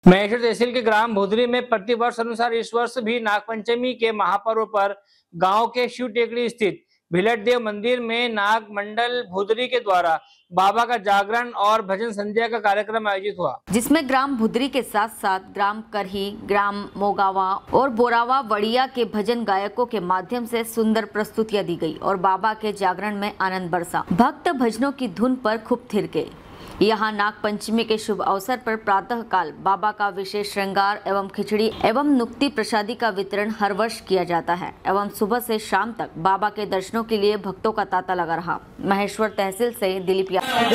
महेश्वर तहसील के ग्राम भुदरी में प्रतिवर्ष अनुसार इस वर्ष भी नागपंचमी के महापर्व पर गांव के शिव टेकड़ी स्थित भिलट देव मंदिर में नाग मंडल भुदरी के द्वारा बाबा का जागरण और भजन संध्या का कार्यक्रम आयोजित हुआ, जिसमें ग्राम भुदरी के साथ साथ ग्राम करही, ग्राम मोगावा और बोरावा वड़िया के भजन गायकों के माध्यम से सुंदर प्रस्तुतियां दी गई और बाबा के जागरण में आनंद बरसा। भक्त भजनों की धुन पर खूब थिर गए। यहाँ नाग पंचमी के शुभ अवसर पर प्रातः काल बाबा का विशेष श्रृंगार एवं खिचड़ी एवं नुक्ति प्रसादी का वितरण हर वर्ष किया जाता है एवं सुबह से शाम तक बाबा के दर्शनों के लिए भक्तों का तांता लगा रहा। महेश्वर तहसील से दिलीप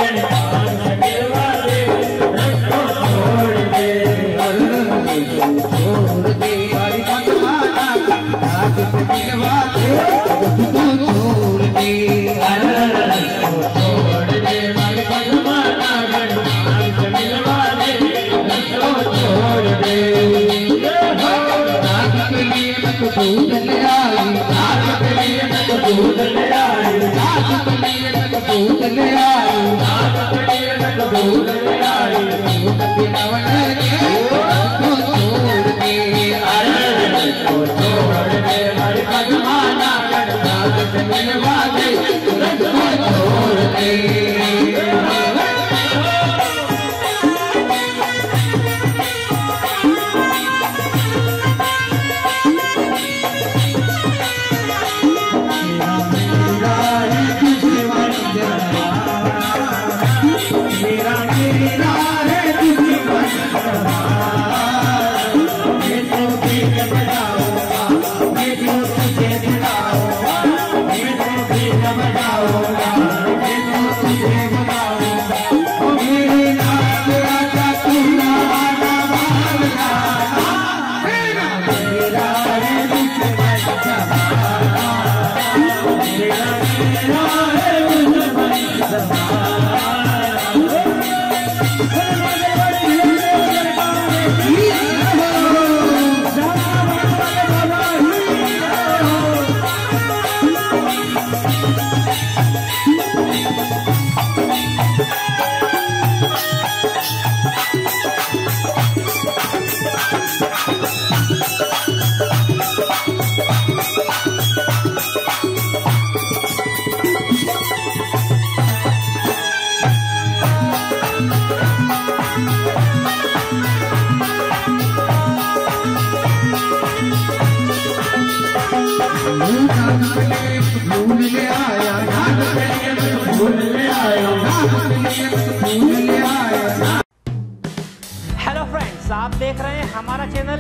हेलो फ्रेंड्स, आप देख रहे हैं हमारा चैनल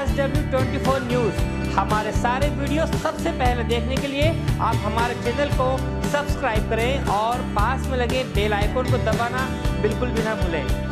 SW24 न्यूज। हमारे सारे वीडियो सबसे पहले देखने के लिए आप हमारे चैनल को सब्सक्राइब करें और पास में लगे बेल आइकन को दबाना बिल्कुल भी ना भूलें।